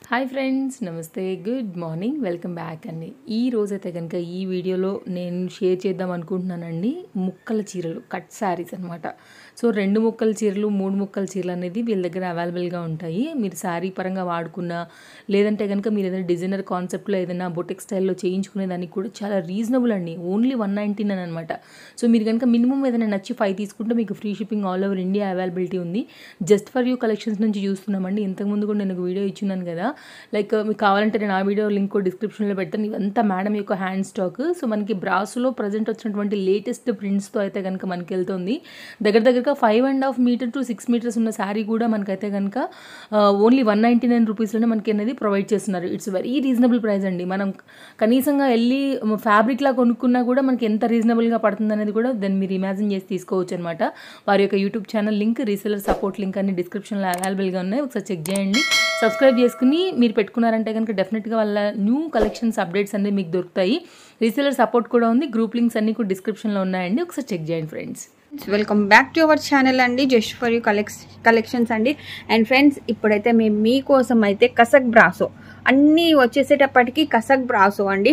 Hi friends, నమస్తే, good morning, welcome back అండి. ఈ రోజైతే కనుక ఈ వీడియోలో నేను షేర్ చేద్దాం అనుకుంటున్నానండి. ముక్కల చీరలు, కట్ శారీస్ అనమాట. సో 2 ముక్కల చీరలు 3 ముక్కల చీరలు అనేది వీళ్ళ దగ్గర అవైలబుల్గా ఉంటాయి. మీరు శారీ పరంగా వాడుకున్నా, లేదంటే కనుక మీరు ఏదైనా డిజైనర్ కాన్సెప్ట్లో ఏదైనా బొటిక్ స్టైల్లో చేయించుకునే దానికి కూడా చాలా రీజనబుల్ అండి. ఓన్లీ 199 అనమాట. సో మీరు కనుక మినిమం ఏదైనా నచ్చి 5 తీసుకుంటే మీకు free shipping all over India availability ఉంది. జస్ట్ ఫర్ యూ కలెక్షన్స్ నుంచి చూస్తున్నామండి. ఇంతకుముందు కూడా నేను ఒక వీడియో ఇచ్చున్నాను కదా, లైక్ మీకు కావాలంటే నేను ఆ వీడియో లింక్ కూడా డిస్క్రిప్షన్లో పెడతాను. ఇవంతా మేడం యొక్క హ్యాండ్ స్టాక్. సో మనకి బ్రాస్లో ప్రజెంట్ వచ్చినటువంటి లేటెస్ట్ ప్రింట్స్తో అయితే కనుక మనకి వెళ్తుంది. దగ్గర 5.5 మీటర్ టు 6 మీటర్స్ ఉన్న శారీ కూడా మనకైతే కనుక ఓన్లీ 199 రూపీస్లోనే మనకి అనేది ప్రొవైడ్ చేస్తున్నారు. ఇట్స్ వెరీ రీజనబుల్ ప్రైస్ అండి. మనం కనీసంగా వెళ్ళి ఫ్యాబ్రిక్లా కొనుక్కున్నా కూడా మనకి ఎంత రీజనబుల్గా పడుతుంది అనేది కూడా దాన్ని మీరు ఇమాజిన్ చేసి తీసుకోవచ్చు అనమాట. వారి యొక్క YouTube channel link, reseller support link అన్ని డిస్క్రిప్షన్లో అవైలబుల్గా ఉన్నాయి. ఒకసారి చెక్ చేయండి. సబ్స్క్రైబ్ చేసుకుని మీరు పెట్టుకున్నారంటే కనుక డెఫినెట్గా వాళ్ళ న్యూ కలెక్షన్స్ అప్డేట్స్ అన్నీ మీకు దొరుకుతాయి. రీసెలర్ సపోర్ట్ కూడా ఉంది. గ్రూప్ లింక్స్ అన్నీ కూడా డిస్క్రిప్షన్లో ఉన్నాయండి. ఒకసారి చెక్ చేయండి friends. Welcome back to our channel అండి, జస్ట్ ఫర్ యూ కలెక్షన్స్ అండి. అండ్ ఫ్రెండ్స్, ఇప్పుడైతే మేము మీకోసం అయితే కసక్ బ్రాసో అన్నీ వచ్చేసేటప్పటికి కసక్ బ్రాసో అండి.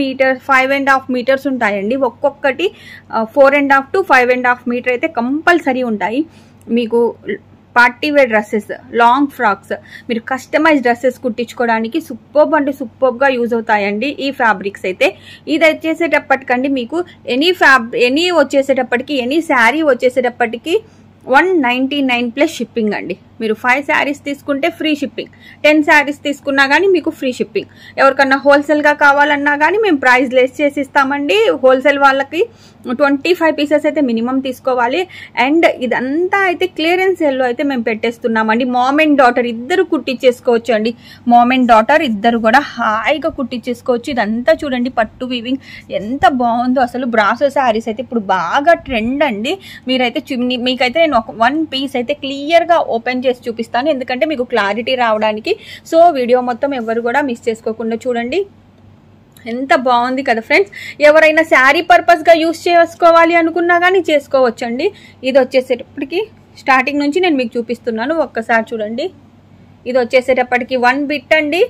5.5 మీటర్స్ ఉంటాయండి. ఒక్కొక్కటి 4.5 to 5.5 మీటర్ అయితే కంపల్సరీ ఉంటాయి. మీకు party wear dresses, long frocks, మీరు కస్టమైజ్ డ్రెస్సెస్ కుట్టించుకోవడానికి సూపర్గా యూజ్ అవుతాయండి ఈ ఫ్యాబ్రిక్స్ అయితే. ఇది వచ్చేసేటప్పటికండి మీకు ఎనీ వచ్చేసేటప్పటికి ఎనీ శారీ వచ్చేసేటప్పటికి 199 ప్లస్ షిప్పింగ్ అండి. మీరు 5 శారీస్ తీసుకుంటే ఫ్రీ షిప్పింగ్, 10 శారీస్ తీసుకున్నా కానీ మీకు ఫ్రీ షిప్పింగ్. ఎవరికన్నా హోల్సేల్గా కావాలన్నా కానీ మేము ప్రైస్ లెస్ చేసి ఇస్తామండి. హోల్సేల్ వాళ్ళకి 25 పీసెస్ అయితే మినిమం తీసుకోవాలి. అండ్ ఇదంతా అయితే క్లియరెన్స్ సేల్లో అయితే మేము పెట్టేస్తున్నామండి. మామ్ అండ్ డాటర్ ఇద్దరు కుట్టించేసుకోవచ్చు అండి. మామ్ అండ్ డాటర్ ఇద్దరు కూడా హాయిగా కుట్టించేసుకోవచ్చు. ఇదంతా చూడండి, పట్టు వీవింగ్ ఎంత బాగుందో అసలు. బ్రాసో శారీస్ అయితే ఇప్పుడు బాగా ట్రెండ్ అండి. మీరైతే మీకైతే నేను ఒక 1 పీస్ అయితే క్లియర్గా ఓపెన్ చేసి చూపిస్తాను, ఎందుకంటే మీకు క్లారిటీ రావడానికి. సో వీడియో మొత్తం ఎవరు కూడా మిస్ చేసుకోకుండా చూడండి. ఎంత బాగుంది కదా ఫ్రెండ్స్. ఎవరైనా శారీ పర్పస్గా యూస్ చేసుకోవాలి అనుకున్నా కానీ చేసుకోవచ్చండి. ఇది వచ్చేసేటప్పటికి స్టార్టింగ్ నుంచి నేను మీకు చూపిస్తున్నాను, ఒక్కసారి చూడండి. ఇది వచ్చేసేటప్పటికి 1 బిట్ అండి.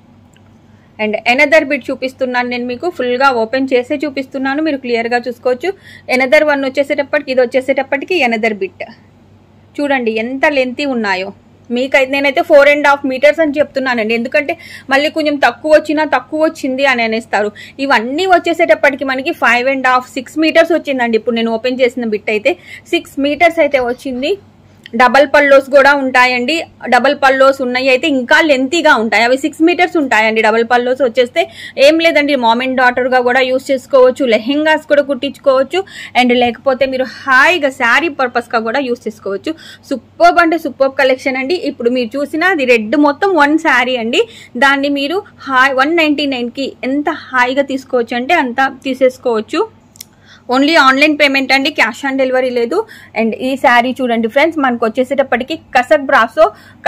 అండ్ ఎనదర్ బిట్ చూపిస్తున్నాను నేను మీకు, ఫుల్గా ఓపెన్ చేసే చూపిస్తున్నాను, మీరు క్లియర్గా చూసుకోవచ్చు. ఎనదర్ 1 వచ్చేసేటప్పటికి ఇది వచ్చేసేటప్పటికి ఎనదర్ బిట్ చూడండి ఎంత లెంతీ ఉన్నాయో. మీకైతే నేనైతే 4.5 మీటర్స్ అని చెప్తున్నానండి, ఎందుకంటే మళ్ళీ కొంచెం తక్కువ వచ్చింది అని అనేస్తారు. ఇవన్నీ వచ్చేసేటప్పటికి మనకి 5.5 6 మీటర్స్ వచ్చిందండి. ఇప్పుడు నేను ఓపెన్ చేసిన బిట్ అయితే 6 మీటర్స్ అయితే వచ్చింది. డబల్ పల్లోస్ కూడా ఉంటాయండి. డబల్ పల్లోస్ ఉన్నాయి అయితే ఇంకా లెంతీగా ఉంటాయి. అవి 6 మీటర్స్ ఉంటాయండి. డబల్ పల్లోస్ వచ్చేస్తే ఏం లేదండి, మామ్ అండ్ డాటర్గా కూడా యూస్ చేసుకోవచ్చు, లెహెంగాస్ కూడా కుట్టించుకోవచ్చు. అండ్ లేకపోతే మీరు హాయిగా శారీ పర్పస్గా కూడా యూస్ చేసుకోవచ్చు. సూపర్బ్ అంటే సూపర్బ్ కలెక్షన్ అండి. ఇప్పుడు మీరు చూసిన అది రెడ్ మొత్తం 1 శారీ అండి. దాన్ని మీరు 199కి ఎంత హాయిగా తీసుకోవచ్చు అంటే అంత తీసేసుకోవచ్చు. ఓన్లీ ఆన్లైన్ పేమెంట్ అండి, క్యాష్ ఆన్ డెలివరీ లేదు. అండ్ ఈ శారీ చూడండి ఫ్రెండ్స్, మనకు వచ్చేసేటప్పటికి కసక్ బ్రాసో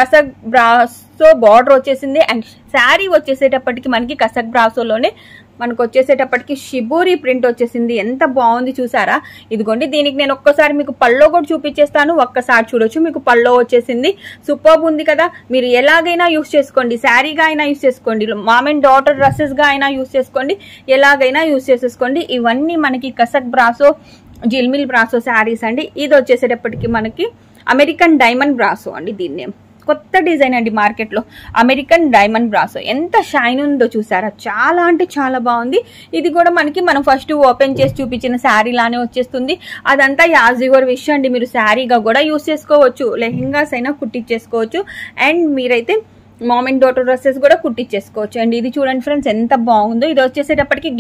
బార్డర్ వచ్చేసింది. అండ్ శారీ వచ్చేసేటప్పటికి మనకి కసక్ బ్రాసోలోనే మనకు వచ్చేసేటప్పటికి షిబోరి ప్రింట్ వచ్చేసింది. ఎంత బాగుంది చూసారా. ఇదిగోండి, దీనికి నేను ఒక్కసారి మీకు పల్లో కూడా చూపించేస్తాను, ఒక్కసారి చూడొచ్చు. మీకు పల్లో వచ్చేసింది. సూపర్బ్ ఉంది కదా. మీరు ఎలాగైనా యూస్ చేసుకోండి, శారీగా అయినా యూస్ చేసుకోండి, మామ్ అండ్ డాటర్ డ్రెస్సెస్గా అయినా యూస్ చేసుకోండి, ఎలాగైనా యూస్ చేసేసుకోండి. ఇవన్నీ మనకి కసక్ బ్రాసో, జిల్మిల్ బ్రాసో శారీస్ అండి. ఇది వచ్చేసేటప్పటికి మనకి అమెరికన్ డైమండ్ బ్రాసో అండి. దీన్ని కొత్త డిజైన్ అండి మార్కెట్లో, అమెరికన్ డైమండ్ బ్రాసో. ఎంత షైన్ ఉందో చూసారా, చాలా అంటే చాలా బాగుంది. ఇది కూడా మనం ఫస్ట్ ఓపెన్ చేసి చూపించిన శారీ లానే వచ్చేస్తుంది. అదంతా యాజ్ యువర్ విష్ అండి. మీరు శారీగా కూడా యూస్ చేసుకోవచ్చు, లెహెంగాస్ అయినా కుట్టించేసుకోవచ్చు. అండ్ మీరైతే మామ్ అండ్ డాటర్ డ్రెస్సెస్ కూడా కుట్టించేసుకోవచ్చు. అండ్ ఇది చూడండి ఫ్రెండ్స్ ఎంత బాగుందో. ఇది వచ్చేసేటప్పటికి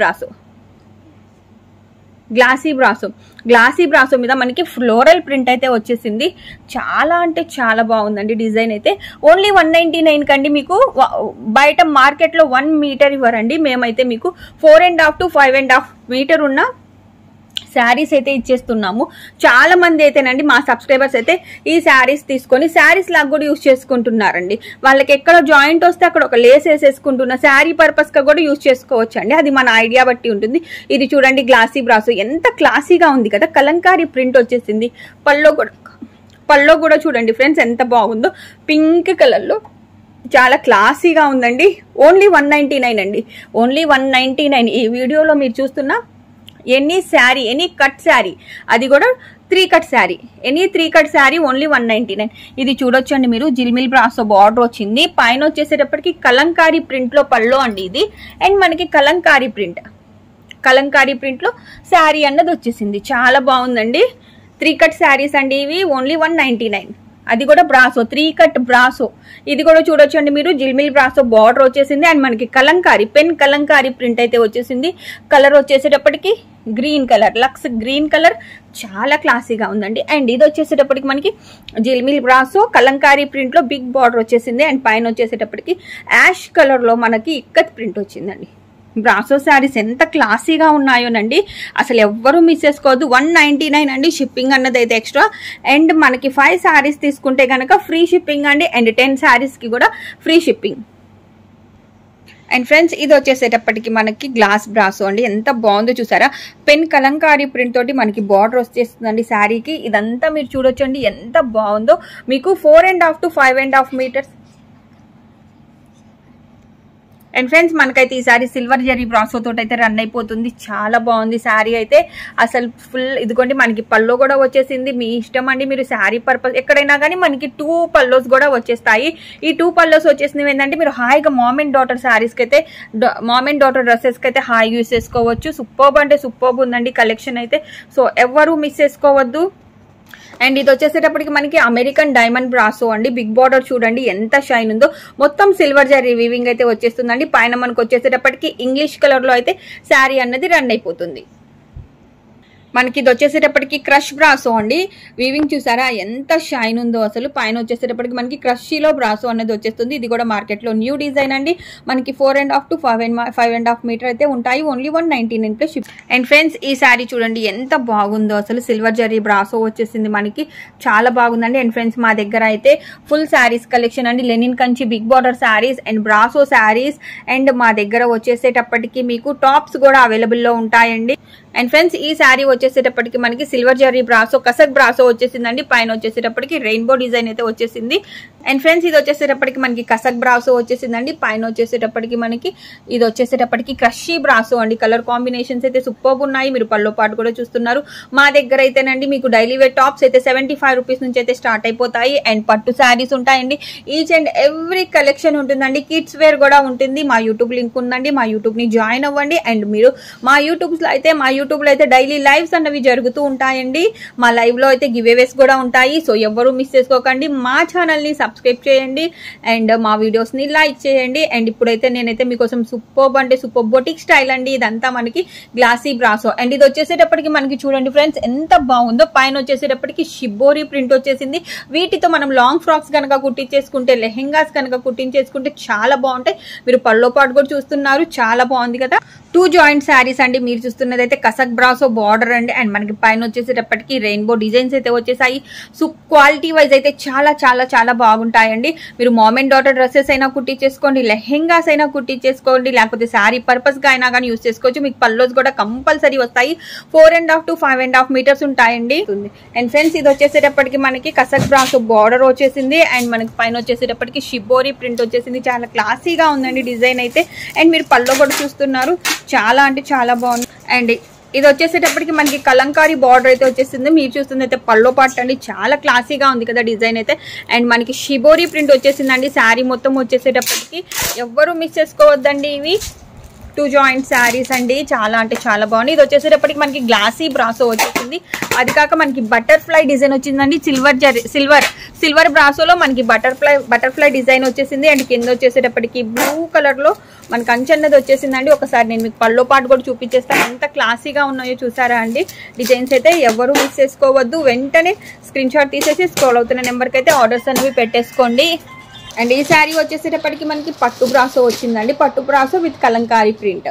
గ్లాసీ బ్రాసో మీద మనకి ఫ్లోరల్ ప్రింట్ అయితే వచ్చేసింది. చాలా అంటే చాలా బాగుందండి డిజైన్ అయితే. ఓన్లీ 199 కండి. మీకు బయట మార్కెట్లో 1 మీటర్ ఇవ్వరండి. మేమైతే మీకు 4.5 to 5.5 మీటర్ ఉన్న శారీస్ అయితే ఇచ్చేస్తున్నాము. చాలా మంది అయితేనండి మా సబ్స్క్రైబర్స్ అయితే ఈ శారీస్ తీసుకొని శారీస్ లాగా కూడా యూస్ చేసుకుంటున్నారండి. వాళ్ళకి ఎక్కడ జాయింట్ వస్తే అక్కడ ఒక లేస్ వేసేసుకుంటున్న శారీ పర్పస్ గా కూడా యూస్ చేసుకోవచ్చు అండి. అది మన ఐడియా బట్టి ఉంటుంది. ఇది చూడండి, గ్లాసీ బ్రాసో ఎంత క్లాసీగా ఉంది కదా. కలంకారీ ప్రింట్ వచ్చేసింది. పల్లో కూడా చూడండి ఫ్రెండ్స్ ఎంత బాగుందో. పింక్ కలర్ లో చాలా క్లాసీగా ఉందండి. ఓన్లీ 199 అండి, ఓన్లీ 199. ఈ వీడియోలో మీరు చూస్తున్న any sari, any cut sari, అది కూడా 3 cut sari, any 3 cut sari only 199. ఇది చూడొచ్చండి మీరు, జిల్మిల్ బ్రాసో బార్డర్ వచ్చింది. పైన వచ్చేసేటప్పటికి కలంకారీ ప్రింట్లో పల్లో అండి ఇది. అండ్ మనకి కలంకారీ ప్రింట్లో శారీ అన్నది వచ్చేసింది. చాలా బాగుందండి. 3 కట్ శారీస్ అండి ఇవి, ఓన్లీ 199. అది కూడా బ్రాసో, 3 కట్ బ్రాసో. ఇది కూడా చూడొచ్చండి మీరు, జిల్మిల్ బ్రాసో బార్డర్ వచ్చేసింది. అండ్ మనకి కలంకారీ, పెన్ కలంకారీ ప్రింట్ అయితే వచ్చేసింది. కలర్ వచ్చేసేటప్పటికి green colour, lux green colour, చాలా క్లాసీగా ఉందండి. అండ్ ఇది వచ్చేసేటప్పటికి మనకి జిల్మిల్ బ్రాసో కలంకారీ ప్రింట్ లో బిగ్ బార్డర్ వచ్చేసింది. అండ్ పైన వచ్చేసేటప్పటికి యాష్ కలర్ లో మనకి ఇక్కత్ ప్రింట్ వచ్చిందండి. బ్రాసో శారీస్ ఎంత క్లాసీగా ఉన్నాయోనండి, అసలు ఎవ్వరూ మిస్ చేసుకోవద్దు. 199 అండి, షిప్పింగ్ అన్నది అయితే ఎక్స్ట్రా. అండ్ మనకి 5 శారీస్ తీసుకుంటే కనుక ఫ్రీ షిప్పింగ్ అండి. అండ్ 10 శారీస్కి కూడా ఫ్రీ షిప్పింగ్. అండ్ ఫ్రెండ్స్, ఇది వచ్చేసేటప్పటికి మనకి గ్లాస్ బ్రాసో అండి. ఎంత బాగుందో చూసారా, పెన్ కలంకారీ ప్రింట్ తోటి మనకి బార్డర్ వచ్చేస్తుందండి శారీకి. ఇదంతా మీరు చూడొచ్చండి ఎంత బాగుందో. మీకు 4.5 to 5.5 మీటర్స్. అండ్ ఫ్రెండ్స్, మనకైతే ఈ సారీ సిల్వర్ జరీ బ్రాసో తోటి అయితే రన్ అయిపోతుంది. చాలా బాగుంది శారీ అయితే, అసలు ఫుల్. ఇదిగోండి మనకి పల్లో కూడా వచ్చేసింది. మీ ఇష్టం అండి, మీరు శారీ పర్పస్ ఎక్కడైనా కానీ మనకి 2 పల్లోస్ కూడా వచ్చేస్తాయి. ఈ 2 పల్లోస్ వచ్చేసినవి ఏంటంటే మీరు హాయిగా మామ్ అండ్ డాటర్ శారీస్కి అయితే, మామ్ అండ్ డాటర్ డ్రెస్సెస్కి అయితే హాయిగా యూస్ చేసుకోవచ్చు. సూపర్బ్ అంటే సూపర్బ్ ఉందండి కలెక్షన్ అయితే. సో ఎవరు మిస్ చేసుకోవద్దు. అండ్ ఇది వచ్చేసేటప్పటికి మనకి అమెరికన్ డైమండ్ బ్రాసో అండి. బిగ్ బార్డర్ చూడండి ఎంత షైన్ ఉందో. మొత్తం సిల్వర్ జరీ వీవింగ్ అయితే వచ్చేస్తుందండి. పైన మనకు వచ్చేసేటప్పటికి ఇంగ్లీష్ కలర్ లో అయితే శారీ అన్నది రన్ అయిపోతుంది. మనకి ఇది వచ్చేసేటప్పటికి క్రష్ బ్రాసో అండి. వీవింగ్ చూసారా ఎంత షైన్ ఉందో అసలు. పైన వచ్చేసేటప్పటికి మనకి క్రషీలో బ్రాసో అనేది వచ్చేస్తుంది. ఇది కూడా మార్కెట్ లో న్యూ డిజైన్ అండి. మనకి 4.5 to 5.5 మీటర్ అయితే ఉంటాయి. Only 199 plus ship. And friends, ఈ శారీ చూడండి ఎంత బాగుందో అసలు. సిల్వర్ జరీ బ్రాసో వచ్చేసింది మనకి, చాలా బాగుందండి. అండ్ ఫ్రెండ్స్, మా దగ్గర అయితే ఫుల్ శారీస్ కలెక్షన్ అండి. Linen Kanchi big border saris and brasso saris. And మా దగ్గర వచ్చేసేటప్పటికి మీకు టాప్స్ కూడా అవైలబుల్ లో ఉంటాయండి. అండ్ ఫ్రెండ్స్, ఈ శారీ వచ్చేసేటప్పటికి మనకి silver zari brasso, Kasak brasso వచ్చేసిందండి. పైన వచ్చేసేటప్పటికి రెయిన్బో డిజైన్ అయితే వచ్చేసింది. అండ్ ఫ్రెండ్స్, ఇది వచ్చేసేటప్పటికి మనకి కసక్ బ్రాసో వచ్చేసిందండి. పైన వచ్చేసేటప్పటికి మనకి ఇది వచ్చేసేటప్పటికి క్రషీ బ్రాసో అండి. కలర్ కాంబినేషన్స్ అయితే సూపర్ ఉన్నాయి. మీరు పల్లో పాటు కూడా చూస్తున్నారు. మా దగ్గర అయితేనండి మీకు డైలీ వేర్ టాప్స్ అయితే 75 రూపీస్ నుంచి అయితే స్టార్ట్ అయిపోతాయి. అండ్ పట్టు శారీస్ ఉంటాయండి. ఈచ్ అండ్ ఎవ్రీ కలెక్షన్ ఉంటుందండి. కిడ్స్ వేర్ కూడా ఉంటుంది. మా యూట్యూబ్ లింక్ ఉందండి, మా యూట్యూబ్ ని జాయిన్ అవ్వండి. అండ్ మీరు మా యూట్యూబ్ లో అయితే డైలీ లైవ్స్ అన్నవి జరుగుతూ ఉంటాయండి. మా లైవ్ లో అయితే గివ్ అవేస్ కూడా ఉంటాయి. సో ఎవరు మిస్ చేసుకోకండి. మా ఛానల్ ని సబ్స్క్రైబ్ చేయండి అండ్ మా వీడియోస్ ని లైక్ చేయండి. అండ్ ఇప్పుడైతే నేనైతే మీకోసం సూపర్బ్ అంటే సూపర్ బొటిక్ స్టైల్ అండి. ఇదంతా మనకి గ్లాసీ బ్రాసో. అండ్ ఇది వచ్చేసేటప్పటికి మనకి చూడండి ఫ్రెండ్స్ ఎంత బాగుందో. పైన వచ్చేసేటప్పటికి షిబోరి ప్రింట్ వచ్చేసింది. వీటితో మనం లాంగ్ ఫ్రాక్స్ కనుక కుట్టించేసుకుంటే, లెహెంగాస్ కనుక కుట్టించేసుకుంటే చాలా బాగుంటాయి. మీరు పల్లో పాటు కూడా చూస్తున్నారు, చాలా బాగుంది కదా. 2 జాయింట్ శారీస్ అండి. మీరు చూస్తున్నది అయితే కసక్ బ్రాసో బార్డర్ అండి. అండ్ మనకి పైన వచ్చేసేటప్పటికి రెయిన్బో డిజైన్స్ అయితే వచ్చేసాయి. సో క్వాలిటీ వైజ్ అయితే చాలా చాలా చాలా బాగుంటాయండి. మీరు మామ్ అండ్ డాటర్ డ్రెస్సెస్ అయినా కుట్టించేసుకోండి, లెహెంగాస్ అయినా కుట్టించేసుకోండి, లేకపోతే శారీ పర్పస్ గా అయినా కానీ యూస్ చేసుకోవచ్చు. మీకు పల్లోస్ కూడా కంపల్సరీ వస్తాయి. 4.5 to 5.5 మీటర్స్ ఉంటాయండి. అండ్ ఫ్రెండ్స్, ఇది వచ్చేసేటప్పటికి మనకి కసక్ బ్రాసో బార్డర్ వచ్చేసింది. అండ్ మనకి పైన వచ్చేసేటప్పటికి షిబోరి ప్రింట్ వచ్చేసింది. చాలా క్లాసీగా ఉందండి డిజైన్ అయితే. అండ్ మీరు పల్లో కూడా చూస్తున్నారు, చాలా అంటే చాలా బాగుంది. అండ్ ఇది వచ్చేసేటప్పటికి మనకి కలంకారీ బార్డర్ అయితే వచ్చేసింది. మీరు చూస్తుంది అయితే పల్లో పార్ట్ అండి. చాలా క్లాసీగా ఉంది కదా డిజైన్ అయితే. అండ్ మనకి షిబోరి ప్రింట్ వచ్చేసిందండి. శారీ మొత్తం వచ్చేసేటప్పటికి ఎవ్వరూ మిస్ చేసుకోవద్దండి. ఇవి 2 జాయింట్ శారీస్ అండి. చాలా అంటే చాలా బాగుంది. ఇది వచ్చేసేటప్పటికి మనకి గ్లాసీ బ్రాసో వచ్చేసింది. అది కాక మనకి బటర్ఫ్లై డిజైన్ వచ్చిందండి. సిల్వర్ బ్రాసోలో మనకి బటర్ఫ్లై డిజైన్ వచ్చేసింది. అండ్ కింద వచ్చేసేటప్పటికి బ్లూ కలర్ లో మనకి అంచన్నది వచ్చేసిందండి. ఒకసారి నేను మీకు పల్లో పాటు కూడా చూపించేస్తాను. ఎంత క్లాసీగా ఉన్నాయో చూసారా అండి. డిజైన్స్ అయితే ఎవరు మిస్ చేసుకోవద్దు. వెంటనే స్క్రీన్ షాట్ తీసేసి స్క్రోల్ అవుతున్న నెంబర్కి అయితే ఆర్డర్స్ అనేవి పెట్టేసుకోండి. అండ్ ఈ శారీ వచ్చేసేటప్పటికి మనకి పట్టు బ్రాసో వచ్చిందండి. పట్టు బ్రాసో విత్ కలంకారీ ప్రింట్.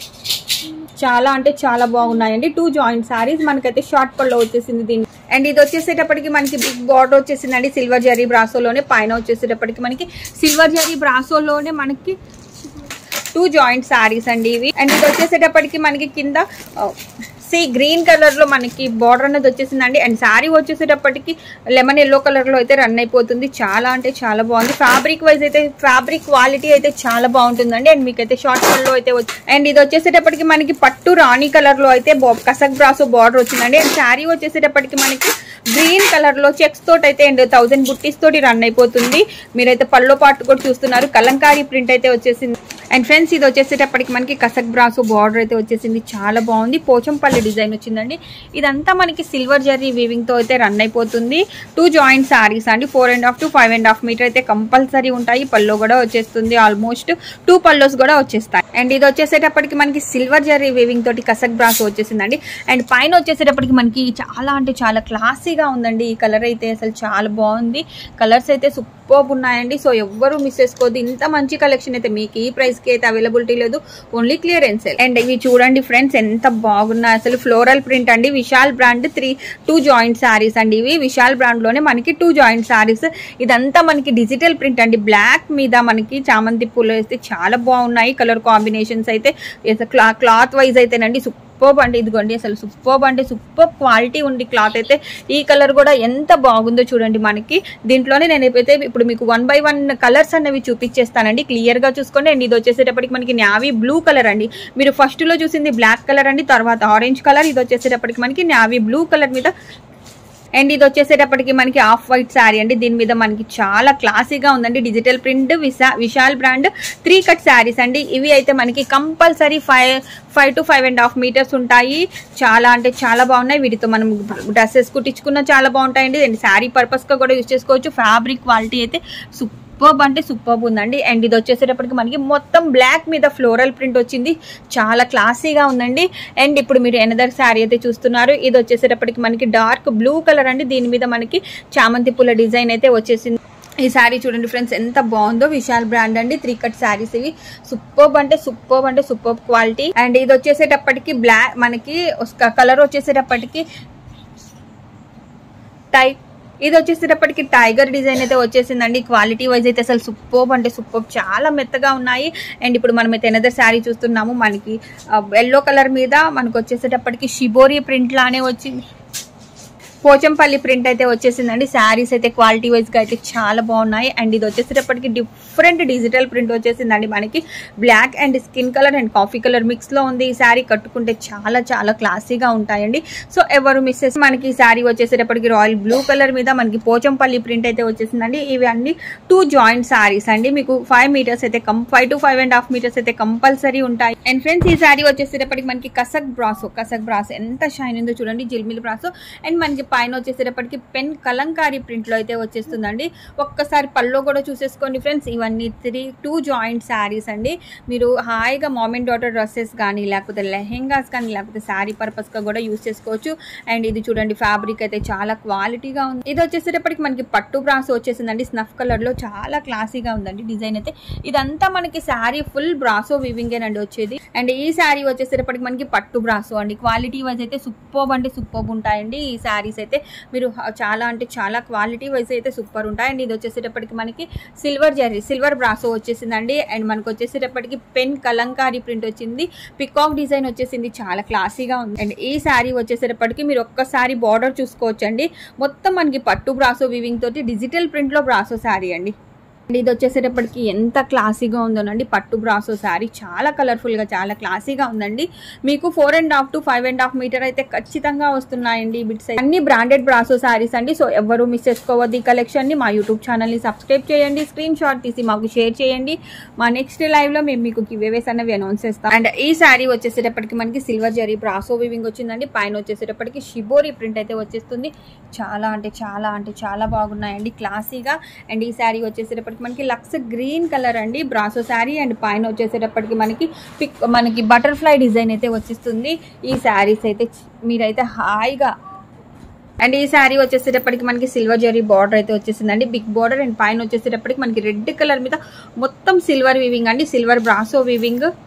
చాలా అంటే చాలా బాగున్నాయండి. 2 జాయింట్ శారీస్ మనకైతే షార్ట్ పల్లో వచ్చేసింది దీన్ని. అండ్ ఇది వచ్చేసేటప్పటికి మనకి బిగ్ బార్డర్ వచ్చేసిందండి. సిల్వర్ జరీ బ్రాసోలోనే. పైన వచ్చేసేటప్పటికి మనకి సిల్వర్ జరీ బ్రాసోలోనే మనకి 2 జాయింట్ శారీస్ అండి ఇవి. అండ్ ఇది వచ్చేసేటప్పటికి మనకి కింద సీ గ్రీన్ కలర్ లో మనకి బార్డర్ అనేది వచ్చేసిందండి. అండ్ శారీ వచ్చేసేటప్పటికి లెమన్ ఎల్లో కలర్ లో అయితే రన్ అయిపోతుంది. చాలా అంటే చాలా బాగుంది. ఫ్యాబ్రిక్ వైజ్ అయితే ఫ్యాబ్రిక్ క్వాలిటీ అయితే చాలా బాగుంటుందండి. అండ్ మీకైతే షార్ట్ కలర్ లో అయితే అండ్ ఇది వచ్చేసేటప్పటికి మనకి పట్టు రాణి కలర్ లో అయితే కసక్ బ్రాసో బార్డర్ వచ్చిందండి. అండ్ శారీ వచ్చేసేటప్పటికి మనకి గ్రీన్ కలర్ లో చెక్స్ తోటి అయితే అండ్ 1000 బుట్టీస్ తోటి రన్ అయిపోతుంది. మీరైతే పల్లో పాటు కూడా చూస్తున్నారు. కలంకారీ ప్రింట్ అయితే వచ్చేసింది. అండ్ ఫ్రెండ్స్ ఇది వచ్చేసేటప్పటికి మనకి కసక్ బ్రాసో బార్డర్ అయితే వచ్చేసింది. చాలా బాగుంది. పోచంపల్లి డిజైన్ వచ్చిందండి. ఇదంతా మనకి సిల్వర్ జరీ వీవింగ్ తో అయితే రన్ అయిపోతుంది. 2 జాయింట్ సారీస్ అండి. 4.5 to 5.5 మీటర్ అయితే కంపల్సరీ ఉంటాయి. పల్లో కూడా వచ్చేస్తుంది. ఆల్మోస్ట్ 2 పల్లోస్ కూడా వచ్చేస్తాయి. అండ్ ఇది వచ్చేసేటప్పటికి మనకి సిల్వర్ జరీ వీవింగ్ తోటి కసక్ బ్రాసో వచ్చేసిందండి. అండ్ పైన వచ్చేసేటప్పటికి మనకి చాలా అంటే చాలా క్లాసీగా ఉందండి. ఈ కలర్ అయితే అసలు చాలా బాగుంది. కలర్స్ అయితే సూపర్ ఉన్నాయండి. సో ఎవ్వరు మిస్ చేసుకోవద్దు. ఇంత మంచి కలెక్షన్ అయితే మీకు ఈ ప్రైస్ కి అయితే అవైలబిలిటీ లేదు. Only clearance sale. అండ్ ఇవి చూడండి ఫ్రెండ్స్ ఎంత బాగున్నాయి అసలు. ఫ్లోరల్ ప్రింట్ అండి. విశాల్ బ్రాండ్ 2 జాయింట్ సారీస్ అండి. ఇవి విశాల్ బ్రాండ్ లోనే మనకి 2 జాయింట్ సారీస్. ఇదంతా మనకి డిజిటల్ ప్రింట్ అండి. బ్లాక్ మీద మనకి చామంతి పూలు వేస్తే చాలా బాగున్నాయి. కలర్ కాంబినేషన్స్ అయితే క్లాత్ వైజ్ అయితేనండి సూపర్ అండి. ఇదిగోండి అసలు సూపర్ అంటే సూపర్ క్వాలిటీ ఉంది క్లాత్ అయితే. ఈ కలర్ కూడా ఎంత బాగుందో చూడండి. మనకి దీంట్లోనే నేను అయితే ఇప్పుడు మీకు 1 by 1 కలర్స్ అన్నవి చూపించేస్తానండి. క్లియర్ గా చూసుకోండి. అండ్ ఇది వచ్చేసేటప్పటికి మనకి నావీ బ్లూ కలర్ అండి. మీరు ఫస్ట్ లో చూసింది బ్లాక్ కలర్ అండి. తర్వాత ఆరెంజ్ కలర్. ఇది వచ్చేసేటప్పటికి మనకి నావీ బ్లూ కలర్ మీద. అండ్ ఇది వచ్చేసేటప్పటికి మనకి ఆఫ్ వైట్ శారీ అండి. దీని మీద మనకి చాలా క్లాసీగా ఉందండి. Digital print Vishal brand 3 cut saris అండి. ఇవి అయితే మనకి కంపల్సరీ 5 to 5.5 మీటర్స్ ఉంటాయి. చాలా అంటే చాలా బాగున్నాయి. వీటితో మనం డ్రెస్సెస్ కుట్టించుకున్న చాలా బాగుంటాయండి. అండ్ శారీ పర్పస్ గా కూడా యూజ్ చేసుకోవచ్చు. ఫ్యాబ్రిక్ క్వాలిటీ అయితే సూపర్ అంటే సూపర్ ఉందండి. అండ్ ఇది వచ్చేసేటప్పటికి మనకి మొత్తం బ్లాక్ మీద ఫ్లోరల్ ప్రింట్ వచ్చింది. చాలా క్లాసీగా ఉందండి. అండ్ ఇప్పుడు మీరు ఎనదర్ శారీ అయితే చూస్తున్నారు. ఇది వచ్చేసేటప్పటికి మనకి డార్క్ బ్లూ కలర్ అండి. దీని మీద మనకి చామంతి పూల డిజైన్ అయితే వచ్చేసింది. ఈ శారీ చూడండి ఫ్రెండ్స్ ఎంత బాగుందో. విశాల్ బ్రాండ్ అండి. 3 కట్ శారీస్ ఇవి. సూపర్ అంటే సూపర్ క్వాలిటీ. అండ్ ఇది వచ్చేసేటప్పటికి బ్లాక్ మనకి కలర్ వచ్చేసేటప్పటికి ఇది వచ్చేసేటప్పటికి టైగర్ డిజైన్ అయితే వచ్చేసిందండి. క్వాలిటీ వైజ్ అయితే అసలు సూపర్ అంటే సూపర్ చాలా మెత్తగా ఉన్నాయి. అండ్ ఇప్పుడు మనం అయితే ఎనదర్ శారీ చూస్తున్నాము. మనకి ఎల్లో కలర్ మీద మనకు వచ్చేసేటప్పటికి షిబోరి ప్రింట్ లానే వచ్చింది. పోచంపల్లి ప్రింట్ అయితే వచ్చేసిందండి. శారీస్ అయితే క్వాలిటీ వైజ్ గా అయితే చాలా బాగున్నాయి. అండ్ ఇది వచ్చేసేటప్పటికి డిఫరెంట్ డిజిటల్ ప్రింట్ వచ్చేసిందండి. మనకి black and skin colour and coffee colour mix లో ఉంది. ఈ శారీ కట్టుకుంటే చాలా చాలా క్లాసీగా ఉంటాయండి. సో ఎవరు మిస్ చేసి మనకి ఈ శారీ వచ్చేసేటప్పటికి రాయల్ బ్లూ కలర్ మీద మనకి పోచంపల్లి ప్రింట్ అయితే వచ్చేసిందండి. ఇవి అన్ని 2 జాయింట్ శారీస్ అండి. మీకు 5 మీటర్స్ అయితే 5 to 5.5 మీటర్స్ అయితే కంపల్సరీ ఉంటాయి. అండ్ ఫ్రెండ్స్ ఈ శారీ వచ్చేసేటప్పటికి మనకి కసక్ బ్రాసో ఎంత షైన్ ఉందో చూడండి. జిల్మిల్ బ్రాసో. అండ్ మనకి పైన వచ్చేసేటప్పటికి పెన్ కలంకారీ ప్రింట్ లో అయితే వచ్చేస్తుందండి. ఒక్కసారి పల్లో కూడా చూసేసుకోండి ఫ్రెండ్స్. ఇవన్నీ 2 జాయింట్ శారీస్ అండి. మీరు హాయిగా మామ్ అండ్ డాటర్ డ్రెస్సెస్ కానీ లేకపోతే లెహెంగాస్ కానీ లేకపోతే శారీ పర్పస్ గా కూడా యూజ్ చేసుకోవచ్చు. అండ్ ఇది చూడండి ఫ్యాబ్రిక్ అయితే చాలా క్వాలిటీగా ఉంది. ఇది వచ్చేసేటప్పటికి మనకి పట్టు బ్రాసో వచ్చేసిందండి. స్నఫ్ కలర్ లో చాలా క్లాసీగా ఉందండి డిజైన్ అయితే. ఇదంతా మనకి శారీ ఫుల్ బ్రాసో వీవింగ్ ఏనండి వచ్చేది. అండ్ ఈ శారీ వచ్చేసేటప్పటికి మనకి పట్టు బ్రాసో అండి. క్వాలిటీ వైజ్ అయితే సూపర్ అంటే సూపర్ ఉంటాయండి. ఈ శారీస్ అయితే మీరు చాలా అంటే చాలా క్వాలిటీ వైజ్ అయితే సూపర్ ఉంటాయి. అండ్ ఇది వచ్చేసేటప్పటికి మనకి సిల్వర్ బ్రాసో వచ్చేసిందండి. అండ్ మనకు వచ్చేసేటప్పటికి పెన్ కలంకారీ ప్రింట్ వచ్చింది. పికాక్ డిజైన్ వచ్చేసింది. చాలా క్లాసీగా ఉంది. అండ్ ఈ శారీ వచ్చేసేటప్పటికి మీరు ఒక్కసారి బార్డర్ చూసుకోవచ్చండి. మొత్తం మనకి పట్టు బ్రాసో వీవింగ్ తోటి డిజిటల్ ప్రింట్ లో బ్రాసో శారీ అండి. అండ్ ఇది వచ్చేసేటప్పటికి ఎంత క్లాసీగా ఉందోనండి. పట్టు బ్రాసో శారీ చాలా కలర్ఫుల్ గా చాలా క్లాసీగా ఉందండి. మీకు 4.5 to 5.5 మీటర్ అయితే ఖచ్చితంగా వస్తున్నాయండి. బిట్స్ అన్ని బ్రాండెడ్ బ్రాసో శారీస్ అండి. సో ఎవరు మిస్ చేసుకోవద్దు ఈ కలెక్షన్ ని. మా యూట్యూబ్ ఛానల్ ని సబ్స్క్రైబ్ చేయండి. స్క్రీన్ షాట్ తీసి మాకు షేర్ చేయండి. మా నెక్స్ట్ లైవ్ లో మేము మీకు గివేవేస్ అనేవి అనౌన్స్ చేస్తాం. అండ్ ఈ శారీ వచ్చేసేటప్పటికి మనకి సిల్వర్ జరీ బ్రాసో వీవింగ్ వచ్చిందండి. పైన వచ్చేసేటప్పటికి షిబోరి ప్రింట్ అయితే వచ్చేస్తుంది. చాలా అంటే చాలా బాగున్నాయండి క్లాసీగా. అండ్ ఈ శారీ వచ్చేసేటప్పటికి మనకి లక్స్ గ్రీన్ కలర్ అండి బ్రాసో శారీ. అండ్ పైన వచ్చేసేటప్పటికి మనకి బటర్ఫ్లై డిజైన్ అయితే వచ్చేస్తుంది. ఈ శారీస్ అయితే మీరైతే హాయిగా. అండ్ ఈ శారీ వచ్చేసేటప్పటికి మనకి సిల్వర్ జరీ బార్డర్ అయితే వచ్చేసిందండి. Big border. అండ్ పైన వచ్చేసేటప్పటికి మనకి రెడ్ కలర్ మీద మొత్తం సిల్వర్ వీవింగ్ అండి. Silver brasso weaving.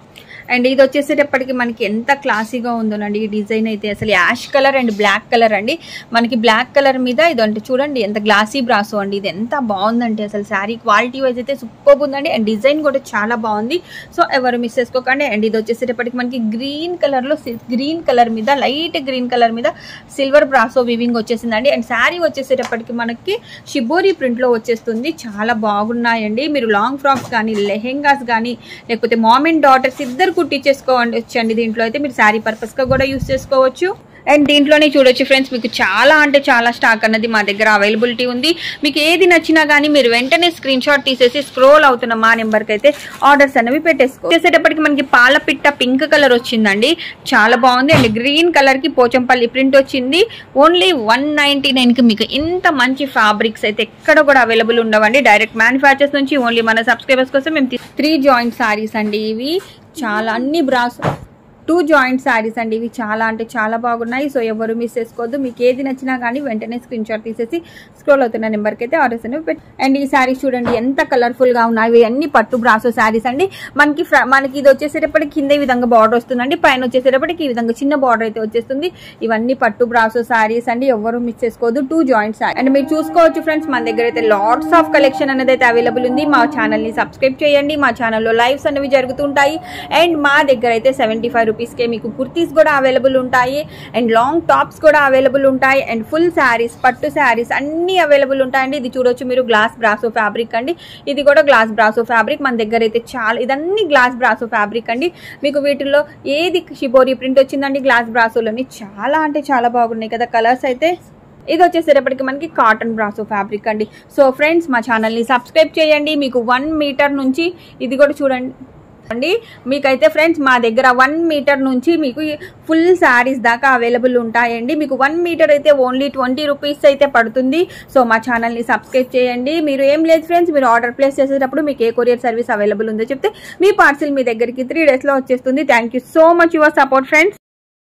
అండ్ ఇది వచ్చేసేటప్పటికి మనకి ఎంత క్లాసీగా ఉందోనండి ఈ డిజైన్ అయితే. అసలు ash colour and black colour అండి. మనకి బ్లాక్ కలర్ మీద ఇదంటే చూడండి ఎంత గ్లాసీ బ్రాసో అండి. ఇది ఎంత బాగుందంటే అసలు శారీ క్వాలిటీ వైజ్ అయితే సూపర్ ఉందండి. అండ్ డిజైన్ కూడా చాలా బాగుంది. సో ఎవరు మిస్ చేసుకోకండి. అండ్ ఇది వచ్చేసేటప్పటికి మనకి గ్రీన్ కలర్లో గ్రీన్ కలర్ మీద లైట్ గ్రీన్ కలర్ మీద సిల్వర్ బ్రాసో వివింగ్ వచ్చేసిందండి. అండ్ శారీ వచ్చేసేటప్పటికి మనకి షిబోరి ప్రింట్లో వచ్చేస్తుంది. చాలా బాగున్నాయండి. మీరు లాంగ్ ఫ్రాక్స్ కానీ లెహెంగాస్ కానీ లేకపోతే మామ్ అండ్ డాటర్స్ ఇద్దరు కుట్టించేసుకోండి వచ్చండి. దీంట్లో అయితే మీరు శారీ పర్పస్గా కూడా యూస్ చేసుకోవచ్చు. అండ్ దీంట్లోనే చూడొచ్చు ఫ్రెండ్స్, మీకు చాలా అంటే చాలా స్టాక్ అన్నది మా దగ్గర అవైలబిలిటీ ఉంది. మీకు ఏది నచ్చినా కానీ మీరు వెంటనే స్క్రీన్ షాట్ తీసేసి స్క్రోల్ అవుతున్న మా నెంబర్కి అయితే ఆర్డర్స్ అనేవి చేసేటప్పటికి మనకి పాలపిట్ట పింక్ కలర్ వచ్చిందండి. చాలా బాగుంది. అండ్ గ్రీన్ కలర్కి పోచంపల్లి ప్రింట్ వచ్చింది. ఓన్లీ 199కి మీకు ఇంత మంచి ఫ్యాబ్రిక్స్ అయితే ఎక్కడ కూడా అవైలబుల్ ఉండవండి. డైరెక్ట్ మ్యానుఫ్యాక్చర్స్ నుంచి ఓన్లీ మన సబ్స్క్రైబర్స్ కోసం మేము 3 జాయింట్ శారీస్ అండి. ఇవి చాలా అన్ని బ్రాస్ 2 జాయింట్ శారీస్ అండి. ఇవి చాలా అంటే చాలా బాగున్నాయి. సో ఎవరు మిస్ చేసుకోవద్దు. మీకు ఏది నచ్చినా కానీ వెంటనే స్క్రీన్ షాట్ తీసేసి స్క్రోల్ అవుతున్న నెంబర్కి అయితే ఆర్డర్స్ అనేవి అండ్ ఈ శారీస్ చూడండి ఎంత కలర్ఫుల్గా ఉన్నాయి. ఇవి అన్ని పట్టు బ్రాసో శారీస్ అండి. మనకి ఇది వచ్చేసేటప్పటికి కింద ఈ విధంగా బార్డర్ వస్తుందండి. పైన వచ్చేసేటప్పటికి ఈ విధంగా చిన్న బార్డర్ అయితే వచ్చేస్తుంది. ఇవన్నీ పట్టు బ్రాసో శారీస్ అండి. ఎవరు మిస్ చేసుకోవద్దు. 2 జాయింట్ శారీ అండ్ మీరు చూసుకోవచ్చు ఫ్రెండ్స్, మన దగ్గర అయితే లాట్స్ ఆఫ్ కలెక్షన్ అనేది అయితే అవైలబుల్ ఉంది. మా ఛానల్ని సబ్స్క్రైబ్ చేయండి. మా ఛానల్లో లైవ్స్ అనేవి జరుగుతుంటాయి. అండ్ మా దగ్గర అయితే 75 రూపీస్కే మీకు కుర్తీస్ కూడా అవైలబుల్ ఉంటాయి. అండ్ లాంగ్ టాప్స్ కూడా అవైలబుల్ ఉంటాయి. అండ్ ఫుల్ శారీస్ పట్టు శారీస్ అన్ని అవైలబుల్ ఉంటాయండి. ఇది చూడొచ్చు మీరు గ్లాస్ బ్రాసో ఫ్యాబ్రిక్ అండి. ఇది కూడా గ్లాస్ బ్రాసో ఫ్యాబ్రిక్ మన దగ్గర అయితే చాలా ఇదన్నీ గ్లాస్ బ్రాసో ఫ్యాబ్రిక్ అండి. మీకు వీటిల్లో ఏది షిబోరి ప్రింట్ వచ్చిందండి గ్లాస్ బ్రాసోలోని చాలా అంటే చాలా బాగున్నాయి కదా కలర్స్ అయితే. ఇది వచ్చేసేటప్పటికి మనకి కాటన్ బ్రాసో ఫ్యాబ్రిక్ అండి. సో ఫ్రెండ్స్ మా ఛానల్ని సబ్స్క్రైబ్ చేయండి. మీకు 1 మీటర్ నుంచి ఇది కూడా చూడండి అండి. మీకైతే ఫ్రెండ్స్ మా దగ్గర 1 మీటర్ నుంచి మీకు ఫుల్ శారీస్ దాకా అవైలబుల్ ఉంటాయండి. మీకు 1 మీటర్ అయితే ఓన్లీ 20 రూపీస్ అయితే పడుతుంది. సో మా ఛానల్ని సబ్స్క్రైబ్ చేయండి. మీరు ఏం లేదు ఫ్రెండ్స్, మీరు ఆర్డర్ ప్లేస్ చేసేటప్పుడు మీకు ఏ కొరియర్ సర్వీస్ అవైలబుల్ ఉందో చెప్తే మీ పార్సిల్ మీ దగ్గరికి 3 డేస్లో వచ్చేస్తుంది. Thank you so much your support friends.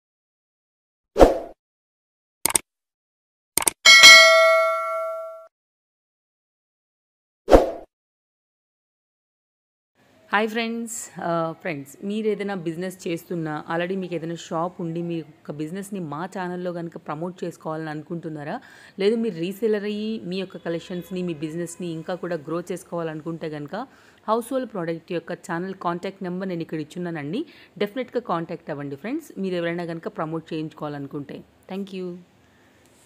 Hi friends మీరు ఏదైనా బిజినెస్ చేస్తున్నా ఆల్రెడీ మీకు ఏదైనా షాప్ ఉండి మీ యొక్క బిజినెస్ని మా ఛానల్లో కనుక ప్రమోట్ చేసుకోవాలని అనుకుంటున్నారా, లేదు మీరు రీసెలర్ అయ్యి మీ యొక్క కలెక్షన్స్ని మీ బిజినెస్ని ఇంకా కూడా గ్రో చేసుకోవాలనుకుంటే కనుక హౌస్ హోల్డ్ ప్రోడక్ట్ యొక్క ఛానల్ కాంటాక్ట్ నెంబర్ నేను ఇక్కడ ఇచ్చున్నానండి. డెఫినెట్గా కాంటాక్ట్ అవ్వండి ఫ్రెండ్స్, మీరు ఎవరైనా కనుక ప్రమోట్ చేయించుకోవాలనుకుంటే. Thank you.